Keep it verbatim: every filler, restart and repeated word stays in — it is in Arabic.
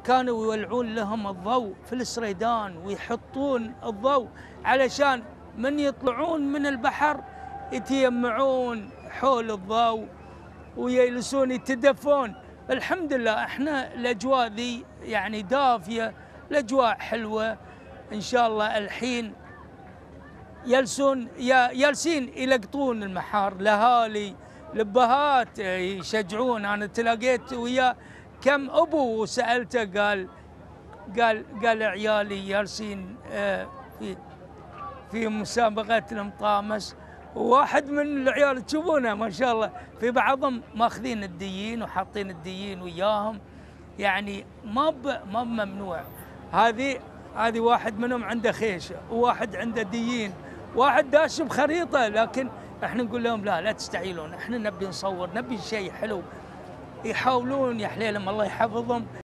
كانوا يولعون لهم الضوء في السريدان ويحطون الضوء علشان من يطلعون من البحر يتيمعون حول الضوء ويجلسون يتدفون. الحمد لله احنا الاجواء ذي يعني دافيه، الاجواء حلوه ان شاء الله. الحين يلسون يالسين يلقطون المحار، الاهالي الابهات يشجعون. انا تلاقيت وياه كم ابو وسالته قال قال قال عيالي جالسين في في مسابقه المطامس، وواحد من العيال تشوفونه ما شاء الله في بعضهم ماخذين الديين وحاطين الديين وياهم، يعني ما ما ممنوع. هذه هذه واحد منهم عنده خيشه وواحد عنده ديين، واحد داش بخريطه، لكن احنا نقول لهم لا لا تستعيلون، احنا نبي نصور، نبي شيء حلو. يحاولون يا حليلهم الله يحفظهم